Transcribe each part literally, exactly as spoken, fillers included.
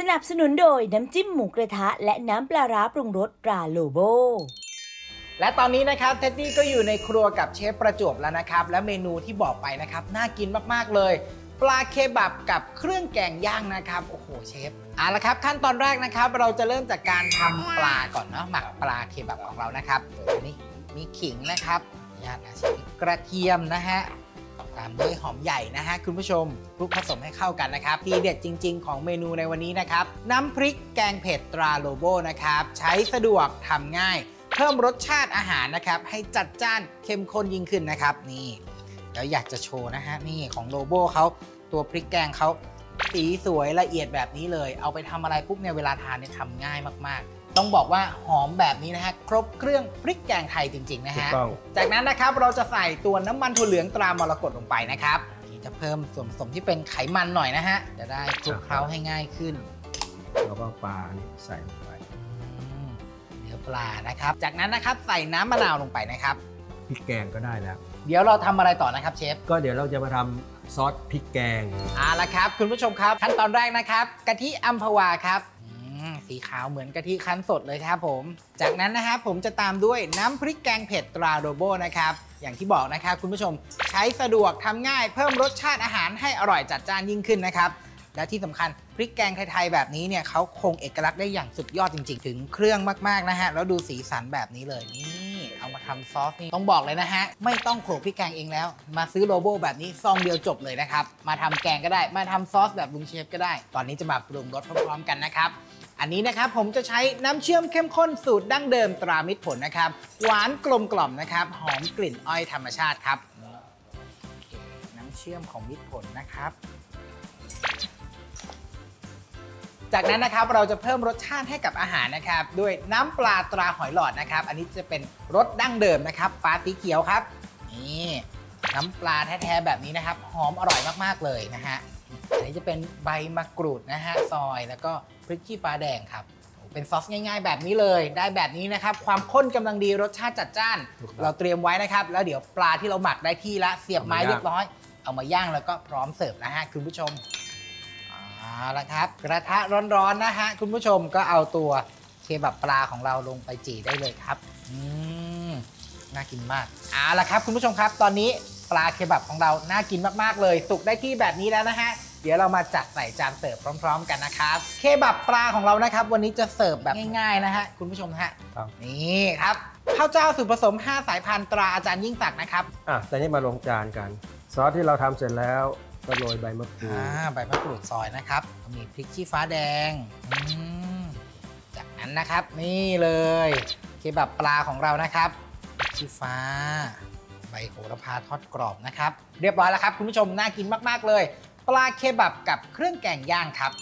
นับสนุนโดยน้ำจิ้มหมูกระทะและน้ำปลาร้าปรุงรสตราโลโบและตอนนี้นะครับเท็ดดี้ก็อยู่ในครัวกับเชฟประจวบแล้วนะครับและเมนูที่บอกไปนะครับน่ากินมากๆเลยปลาเคบับกับเครื่องแกงย่างนะครับโอ้โหเชฟเอาละครับขั้นตอนแรกนะครับเราจะเริ่มจากการทำปลาก่อนเนาะหมักปลาเคบับของเรานะครับอันนี้มีขิงนะครับญาตินะเชฟกระเทียมนะฮะตามด้วยหอมใหญ่นะฮะคุณผู้ชมคลุกผสมให้เข้ากันนะครับทีเด็ดจริงๆของเมนูในวันนี้นะครับน้ำพริกแกงเผ็ดตราโลโบนะครับใช้สะดวกทำง่ายเพิ่มรสชาติอาหารนะครับให้จัดจ้านเข้มข้นยิ่งขึ้นนะครับนี่แล้วอยากจะโชว์นะฮะนี่ของโลโบเขาตัวพริกแกงเขาสีสวยละเอียดแบบนี้เลยเอาไปทำอะไรปุ๊บเนี่ยเวลาทานเนี่ยทำง่ายมากๆต้องบอกว่าหอมแบบนี้นะฮะครบเครื่องพริกแกงไทยจริงๆนะฮะจากนั้นนะครับเราจะใส่ตัวน้ำมันถั่วเหลืองตรามรกตลงไปนะครับนี่จะเพิ่มส่วนผสมที่เป็นไขมันหน่อยนะฮะจะได้คลุกเคล้าให้ง่ายขึ้นแล้วก็ปลาใส่ลงไปเนื้อปลานะครับจากนั้นนะครับใส่น้ำมะนาวลงไปนะครับพริกแกงก็ได้แล้วเดี๋ยวเราทำอะไรต่อนะครับเชฟก็เดี๋ยวเราจะมาทำซอสพริกแกงเอาละครับคุณผู้ชมครับขั้นตอนแรกนะครับกะทิอัมพวาครับสีขาวเหมือนกะทิคั้นสดเลยครับผมจากนั้นนะครับผมจะตามด้วยน้ำพริกแกงเผ็ดตราโลโบนะครับอย่างที่บอกนะครับคุณผู้ชมใช้สะดวกทำง่ายเพิ่มรสชาติอาหารให้อร่อยจัดจ้านยิ่งขึ้นนะครับและที่สำคัญพริกแกงไทยๆแบบนี้เนี่ยเขาคงเอกลักษณ์ได้อย่างสุดยอดจริงๆถึงเครื่องมากๆนะฮะแล้วดูสีสันแบบนี้เลยนี่เอามาทำซอสนี่ต้องบอกเลยนะฮะไม่ต้องโขลกพริกแกงเองแล้วมาซื้อโลโบแบบนี้ซองเดียวจบเลยนะครับมาทำแกงก็ได้มาทำซอสแบบลุงเชฟก็ได้ตอนนี้จะมาปรุงรสพร้อมๆกันนะครับอันนี้นะครับผมจะใช้น้ำเชื่อมเข้มข้นสูตรดั้งเดิมตรามิตรผลนะครับหวานกลมกล่อมนะครับหอมกลิ่นอ้อยธรรมชาติครับน้ำเชื่อมของมิตรผลนะครับจากนั้นนะครับเราจะเพิ่มรสชาติให้กับอาหารนะครับด้วยน้ำปลาตราหอยหลอดนะครับอันนี้จะเป็นรสดั้งเดิมนะครับปลาสีเขียวครับนี่น้ำปลาแท้ๆแบบนี้นะครับหอมอร่อยมากๆเลยนะฮะอันนี้จะเป็นใบมะกรูดนะฮะซอยแล้วก็พริกชี้ฟ้าแดงครับเป็นซอสง่ายๆแบบนี้เลยได้แบบนี้นะครับความข้นกำลังดีรสชาติจัดจ้านเราเตรียมไว้นะครับแล้วเดี๋ยวปลาที่เราหมักได้ที่ละเสียบไม้เรียบร้อยเอามาย่างแล้วก็พร้อมเสิร์ฟนะฮะคุณผู้ชมเอาละครับกระทะร้อนๆนะฮะคุณผู้ชมก็เอาตัวเคบับปลาของเราลงไปจี่ได้เลยครับอืมน่ากินมากเอาละครับคุณผู้ชมครับตอนนี้ปลาเคบับของเราน่ากินมากๆเลยสุกได้ที่แบบนี้แล้วนะฮะเดี๋ยวเรามาจัดใส่จานเสิร์ฟพร้อมๆกันนะครับเคบับปลาของเรานะครับวันนี้จะเสิร์ฟแบบง่ายๆนะฮะคุณผู้ชมฮะนี่ครับข้าวเจ้าสูตรผสมห้าสายพันธุ์ตราอาจารย์ยิ่งศักดิ์นะครับอ่ะตอนนี้มาลงจานกันซอสที่เราทำเสร็จแล้วก็โรยใบมะกรูดใบมะกรูดซอยนะครับมีพริกชี้ฟ้าแดงจากนั้นนะครับนี่เลยเคบับปลาของเรานะครับพริกชี้ฟ้าใบโหระพาทอดกรอบนะครับเรียบร้อยแล้วครับคุณผู้ชมน่ากินมากๆเลยปลาเคบับกับเครื่องแกงย่างครับ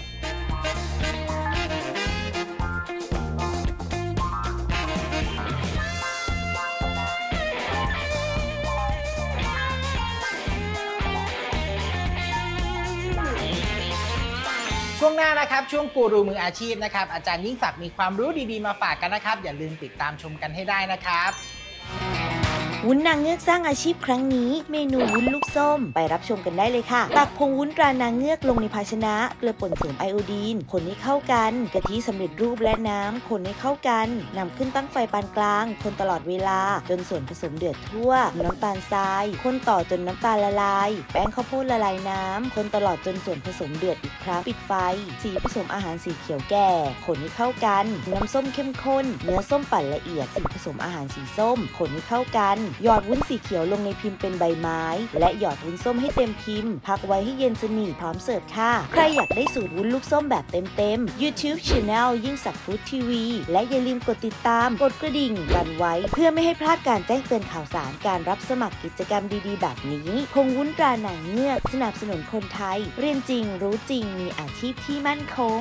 ช่วงหน้านะครับช่วงกูรูมืออาชีพนะครับอาจารย์ยิ่งศักดิ์มีความรู้ดีๆมาฝากกันนะครับอย่าลืมติดตามชมกันให้ได้นะครับวุ้นนางเงือกสร้างอาชีพครั้งนี้เมนูวุ้นลูกส้มไปรับชมกันได้เลยค่ะตักผงวุ้นตรานางเงือกลงในภาชนะเกลือป่นเสริมไอโอดีนคนให้เข้ากันกะทิสำเร็จรูปและน้ำคนให้เข้ากันนำขึ้นตั้งไฟปานกลางคนตลอดเวลาจนส่วนผสมเดือดทั่วน้ำตาลทรายคนต่อจนน้ำตาลละลายแป้งข้าวโพดละลายน้ำคนตลอดจนส่วนผสมเดือดอีกครั้งปิดไฟสีผสมอาหารสีเขียวแก่คนให้เข้ากันน้ำส้มเข้มข้นเนื้อส้มปั่นละเอียดสีผสมอาหารสีส้มคนให้เข้ากันหยอดวุ้นสีเขียวลงในพิมพ์เป็นใบไม้และหยอดวุ้นส้มให้เต็มพิมพ์พักไว้ให้เย็นสนิทพร้อมเสิร์ฟค่ะใครอยากได้สูตรวุ้นลูกส้มแบบเต็มๆ YouTube Channel ยิ่งศักดิ์ฟู้ดทีวีและอย่าลืมกดติดตามกดกระดิ่งกันไว้เพื่อไม่ให้พลาดการแจ้งเตือนข่าวสารการรับสมัครกิจกรรมดีๆแบบนี้ผงวุ้นตราหนังเงือกสนับสนุนคนไทยเรียนจริงรู้จริงมีอาชีพที่มั่นคง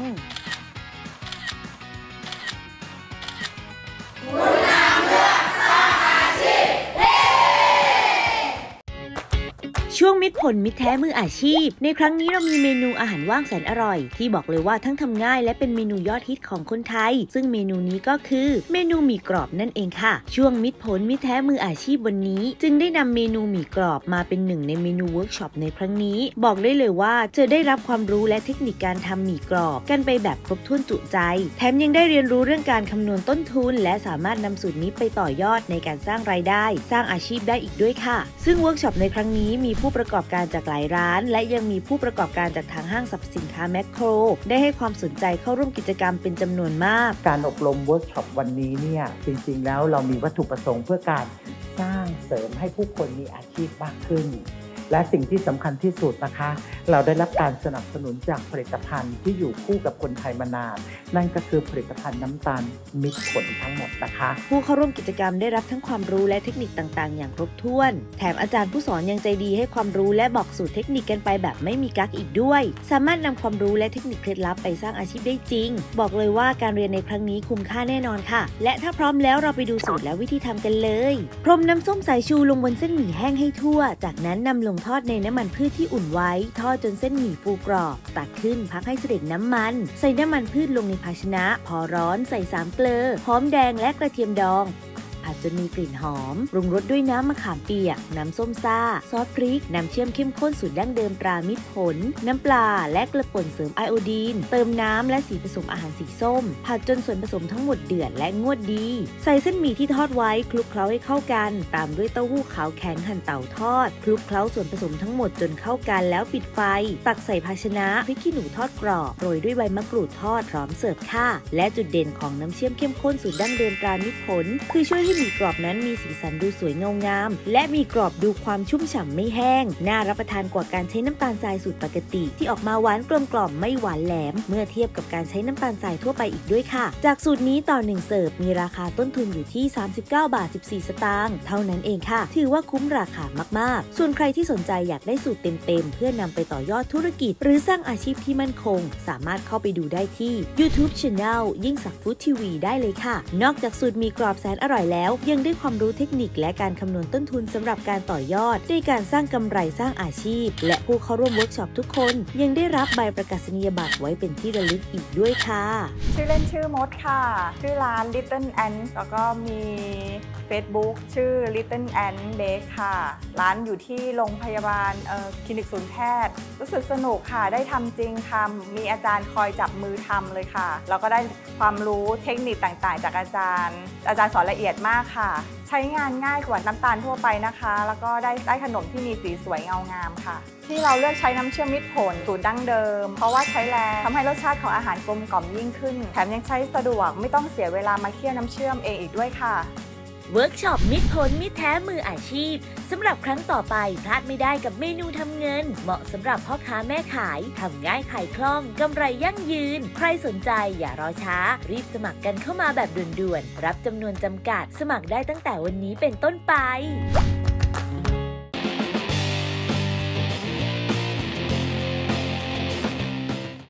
ช่วงมิตรผลมิตรแท้มืออาชีพในครั้งนี้เรามีเมนูอาหารว่างแสนอร่อยที่บอกเลยว่าทั้งทำง่ายและเป็นเมนูยอดฮิตของคนไทยซึ่งเมนูนี้ก็คือเมนูหมี่กรอบนั่นเองค่ะช่วงมิตรผลมิตรแท้มืออาชีพวันนี้จึงได้นำเมนูหมี่กรอบมาเป็นหนึ่งในเมนูเวิร์กช็อปในครั้งนี้บอกได้เลยว่าจะได้รับความรู้และเทคนิคการทำหมี่กรอบกันไปแบบครบถ้วนจุใจแถมยังได้เรียนรู้เรื่องการคำนวณต้นทุนและสามารถนำสูตรนี้ไปต่อยอดในการสร้างรายได้สร้างอาชีพได้อีกด้วยค่ะซึ่งเวิร์กช็อปในครั้งนี้มีผู้ประกอบการจากหลายร้านและยังมีผู้ประกอบการจากทางห้างสรรพสินค้าแมคโครได้ให้ความสนใจเข้าร่วมกิจกรรมเป็นจำนวนมากการอบรมเวิร์กช็อปวันนี้เนี่ยจริงๆแล้วเรามีวัตถุประสงค์เพื่อการสร้างเสริมให้ผู้คนมีอาชีพมากขึ้นและสิ่งที่สำคัญที่สุดนะคะเราได้รับการสนับสนุนจากผลิตภัณฑ์ที่อยู่คู่กับคนไทยมานานนั่นก็คือผลิตภัณฑ์น้ำตาลมิตรผลทั้งหมดนะคะผู้เข้าร่วมกิจกรรมได้รับทั้งความรู้และเทคนิคต่างๆอย่างครบถ้วนแถมอาจารย์ผู้สอนยังใจดีให้ความรู้และบอกสูตรเทคนิคกันไปแบบไม่มีกั๊กอีกด้วยสามารถนำความรู้และเทคนิคเคล็ดลับไปสร้างอาชีพได้จริงบอกเลยว่าการเรียนในครั้งนี้คุ้มค่าแน่นอนค่ะและถ้าพร้อมแล้วเราไปดูสูตรและวิธีทำกันเลยพรมน้ำส้มสายชูลงบนเส้นหมี่แห้งให้ทั่วจากนั้นนำลงทอดในน้ำมันพืชที่อุ่นไว้ทอดจนเส้นหมี่ฟูกรอบตักขึ้นพักให้เสด็จน้ำมันใส่น้ำมันพืชลงในภาชนะพอร้อนใส่สามเกลือหอมแดงและกระเทียมดองผัดจนมีกลิ่นหอมปรุงรสด้วยน้ำมะขามเปียกน้ำส้มซ่าซอสพริกน้ำเชื่อมเข้มข้นสูตรดั้งเดิมตรามิตรผลน้ำปลาและเกลือป่นเสริมไอโอดีนเติมน้ำและสีผสมอาหารสีส้มผัดจนส่วนผสมทั้งหมดเดือดและงวดดีใส่เส้นหมี่ที่ทอดไว้คลุกเคล้าให้เข้ากันตามด้วยเต้าหู้ขาวแข็งหั่นเต่าทอดคลุกเคล้าส่วนผสมทั้งหมดจนเข้ากันแล้วปิดไฟตักใส่ภาชนะพริกขี้หนูทอดกรอบโรยด้วยใบมะกรูดทอดพร้อมเสิร์ฟค่ะและจุดเด่นของน้ำเชื่อมเข้มข้นสูตรดั้งเดิมตรามิตรผลคือช่วยให้หมี่กรอบนั้นมีสีสันดูสวยเงางามและมีกรอบดูความชุ่มฉ่ำไม่แห้งน่ารับประทานกว่าการใช้น้ำตาลทรายสูตรปกติที่ออกมาหวานกลมกล่อมไม่หวานแหลมเมื่อเทียบกับการใช้น้ำตาลทรายทั่วไปอีกด้วยค่ะจากสูตรนี้ต่อหนึ่งเสิร์ฟมีราคาต้นทุนอยู่ที่สามสิบเก้าบาทสิบสี่สตางค์เท่านั้นเองค่ะถือว่าคุ้มราคามากๆส่วนใครที่สนใจอยากได้สูตรเต็มๆเพื่อนำไปต่อยอดธุรกิจหรือสร้างอาชีพที่มั่นคงสามารถเข้าไปดูได้ที่ YouTube Channel ยิ่งศักดิ์ฟู้ดทีวีได้เลยค่ะนอกจากสูตรมีกรอบแสนอร่อยแล้วยังได้ความรู้เทคนิคและการคำนวณต้นทุนสำหรับการต่อยอดในการสร้างกำไรสร้างอาชีพและผู้เข้าร่วมเวิร์กช็อปทุกคนยังได้รับใบประกาศนียบัตรไว้เป็นที่ระลึกอีกด้วยค่ะชื่อเล่นชื่อมดค่ะชื่อร้าน Little Ant แล้วก็มี Facebook ชื่อ Little Ant Bake ค่ะร้านอยู่ที่โรงพยาบาลคลินิกศูนย์แพทย์รู้สึกสนุกค่ะได้ทำจริงทำมีอาจารย์คอยจับมือทำเลยค่ะแล้วก็ได้ความรู้เทคนิคต่างๆจากอาจารย์อาจารย์สอนละเอียดมากค่ะใช้งานง่ายกว่าน้ำตาลทั่วไปนะคะแล้วก็ได้ได้ขนมที่มีสีสวยเงางามค่ะที่เราเลือกใช้น้ำเชื่อมมิตรผลสูตรดั้งเดิมเพราะว่าใช้แรงทำให้รสชาติของอาหารกลมกล่อมยิ่งขึ้นแถมยังใช้สะดวกไม่ต้องเสียเวลามาเคี่ยวน้ำเชื่อมเองอีกด้วยค่ะเวิร์กช็อปมิตรผลมิตรแท้มืออาชีพสำหรับครั้งต่อไปพลาดไม่ได้กับเมนูทำเงินเหมาะสำหรับพ่อค้าแม่ขายทำง่ายขายคล่องกำไรยั่งยืนใครสนใจอย่ารอช้ารีบสมัครกันเข้ามาแบบด่วนๆรับจำนวนจำกัดสมัครได้ตั้งแต่วันนี้เป็นต้นไป